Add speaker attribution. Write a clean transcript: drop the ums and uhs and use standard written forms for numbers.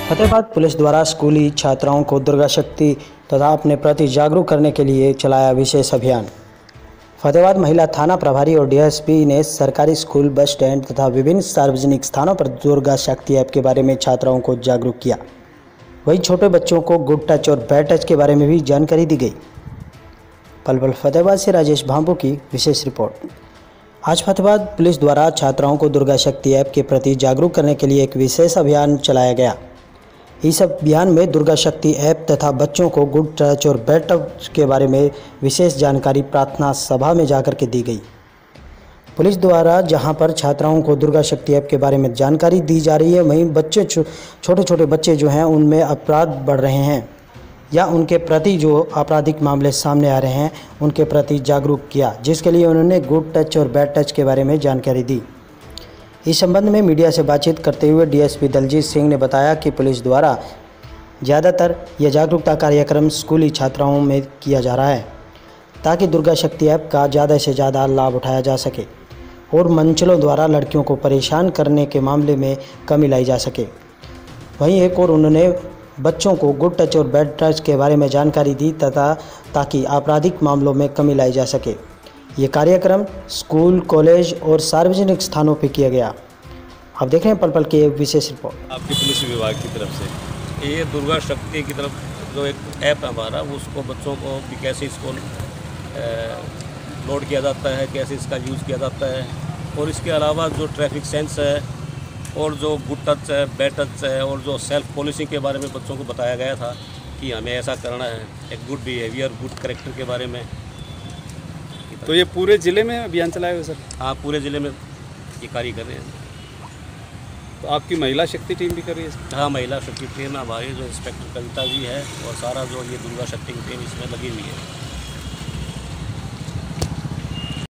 Speaker 1: Fatehabad police द्वारा स्कूली छात्राओं को दुर्गा शक्ति तथा अपने प्रति जागरूक करने के लिए चलाया विशेष अभियान। फतेहाबाद महिला थाना प्रभारी और डीएसपी ने सरकारी स्कूल, बस स्टैंड तथा विभिन्न सार्वजनिक स्थानों पर दुर्गा शक्ति ऐप के बारे में छात्राओं को जागरूक किया। वहीं छोटे बच्चों को गुड टच और बैड टच के बारे में भी जानकारी दी गई। पल पल फतेहाबाद से राजेश भांबू की विशेष रिपोर्ट। आज फतेहाबाद पुलिस द्वारा छात्राओं को दुर्गा शक्ति ऐप के प्रति जागरूक करने के लिए एक विशेष अभियान चलाया गया। इस अभियान में दुर्गा शक्ति ऐप तथा बच्चों को गुड टच और बैड टच के बारे में विशेष जानकारी प्रार्थना सभा में जाकर के दी गई। पुलिस द्वारा जहां पर छात्राओं को दुर्गा शक्ति ऐप के बारे में जानकारी दी जा रही है, वहीं बच्चे छोटे छोटे बच्चे जो हैं उनमें अपराध बढ़ रहे हैं या उनके प्रति जो आपराधिक मामले सामने आ रहे हैं उनके प्रति जागरूक किया, जिसके लिए उन्होंने गुड टच और बैड टच के बारे में जानकारी दी। इस संबंध में मीडिया से बातचीत करते हुए डीएसपी दलजीत सिंह ने बताया कि पुलिस द्वारा ज़्यादातर यह जागरूकता कार्यक्रम स्कूली छात्राओं में किया जा रहा है ताकि दुर्गा शक्ति ऐप का ज़्यादा से ज़्यादा लाभ उठाया जा सके और मंचलों द्वारा लड़कियों को परेशान करने के मामले में कमी लाई जा सके। वहीं एक और उन्होंने बच्चों को गुड टच और बैड टच के बारे में जानकारी दी तथा ताकि आपराधिक मामलों में कमी लाई जा सके। ये कार्यक्रम स्कूल, कॉलेज और सार्वजनिक स्थानों पर किया गया। आप देख रहे हैं पल पल की एक विशेष रिपोर्ट
Speaker 2: आपके पुलिस विभाग की तरफ से। ये दुर्गा शक्ति की तरफ जो एक ऐप है हमारा, उसको बच्चों को भी कैसे इसको लोड किया जाता है, कैसे इसका यूज़ किया जाता है, और इसके अलावा जो ट्रैफिक सेंस है और जो गुड टच है, बैड टच है और जो सेल्फ पॉलिसिंग के बारे में बच्चों को बताया गया था कि हमें ऐसा करना है, एक गुड बिहेवियर, गुड करेक्टर के बारे में।
Speaker 3: तो ये पूरे ज़िले में अभियान चलाया हुआ सर?
Speaker 2: हाँ, पूरे ज़िले में ये कार्य कर रहे हैं।
Speaker 3: तो आपकी महिला शक्ति टीम भी कर रही है?
Speaker 2: हाँ, महिला शक्ति टीम हमारी जो इंस्पेक्टर कविता जी है और सारा जो ये दुर्गा शक्ति की टीम इसमें लगी हुई है।